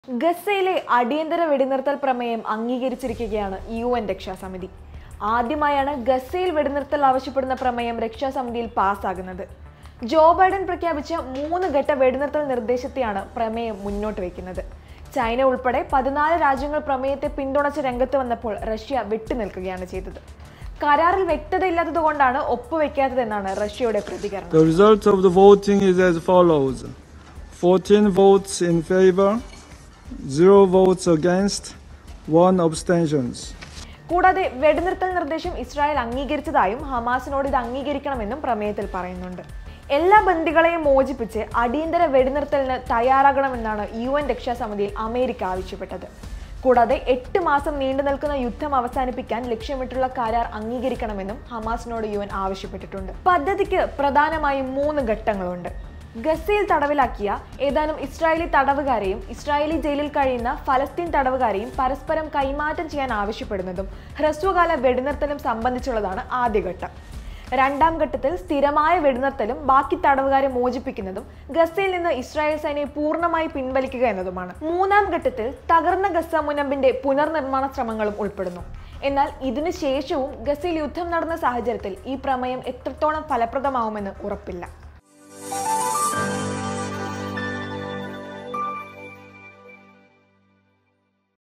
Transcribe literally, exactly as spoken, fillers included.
ഗസയിലെ അടിയന്തര വെടിനിർത്തൽ പ്രമേയം അംഗീകരിച്ചിരിക്കുകയാണ് യു എൻ രക്ഷാസമിതി. ആദ്യമായാണ് ഗസയിൽ വെടിനിർത്തൽ ആവശ്യപ്പെടുന്ന പ്രമേയം രക്ഷാസമിതിയിൽ പാസ്സാകുന്നത്. ജോ ബൈഡൻ പ്രഖ്യാപിച്ച മൂന്ന് ഘട്ട വെടിനിർത്തൽ നിർദ്ദേശത്തെയാണ് പ്രമേയം മുന്നോട്ട് വയ്ക്കുന്നത്. ചൈന ഉൾപ്പെടെ പതിനാല് രാജ്യങ്ങൾ പ്രമേയത്തെ പിന്തുണച്ച് രംഗത്ത് വന്നപ്പോൾ റഷ്യ വിട്ടുനിൽക്കുകയാണ് ചെയ്തത്. കരാറിൽ വ്യക്തതയില്ലാത്തതുകൊണ്ടാണ് ഒപ്പുവെക്കാത്തതെന്നാണ് റഷ്യയുടെ പ്രതികരണം. The result of the voting is as follows: fourteen votes in favor, zero votes against, one abstentions. കൂടാതെ വെടിനിർത്തൽ നിർദ്ദേശം ഇസ്രായേൽ അംഗീകരിച്ചതായും ഹമാസിനോട് ഇത് അംഗീകരിക്കണമെന്നും പ്രമേയത്തിൽ പറയുന്നുണ്ട്. എല്ലാ ബന്ദികളെയും മോചിപ്പിച്ച് അടിയന്തര വെടിനിർത്തലിന് തയ്യാറാകണമെന്നാണ് യു എൻ രക്ഷാസമിതിയിൽ അമേരിക്ക ആവശ്യപ്പെട്ടത്. കൂടാതെ എട്ട് മാസം നീണ്ടു നിൽക്കുന്ന യുദ്ധം അവസാനിപ്പിക്കാൻ ലക്ഷ്യമിട്ടുള്ള കരാർ അംഗീകരിക്കണമെന്നും ഹമാസിനോട് യു എൻ ആവശ്യപ്പെട്ടിട്ടുണ്ട്. പദ്ധതിക്ക് പ്രധാനമായും മൂന്ന് ഘട്ടങ്ങളുണ്ട്. ഗസയിൽ തടവിലാക്കിയ ഏതാനും ഇസ്രായേലി തടവുകാരെയും ഇസ്രായേലി ജയിലിൽ കഴിയുന്ന ഫലസ്തീൻ തടവുകാരെയും പരസ്പരം കൈമാറ്റം ചെയ്യാൻ ആവശ്യപ്പെടുന്നതും ഹ്രസ്വകാല വെടിനിർത്തലും സംബന്ധിച്ചുള്ളതാണ് ആദ്യഘട്ടം. രണ്ടാം ഘട്ടത്തിൽ സ്ഥിരമായ വെടിനിർത്തലും ബാക്കി തടവുകാരെ മോചിപ്പിക്കുന്നതും ഗസയിൽ നിന്ന് ഇസ്രായേൽ സൈന്യം പൂർണ്ണമായി പിൻവലിക്കുക എന്നതുമാണ്. മൂന്നാം ഘട്ടത്തിൽ തകർന്ന ഗസ മുനമ്പിന്റെ പുനർനിർമ്മാണ ശ്രമങ്ങളും ഉൾപ്പെടുന്നു. എന്നാൽ ഇതിനു ശേഷവും ഗസയിൽ യുദ്ധം നടന്ന സാഹചര്യത്തിൽ ഈ പ്രമേയം എത്രത്തോളം ഫലപ്രദമാവുമെന്ന് ഉറപ്പില്ല.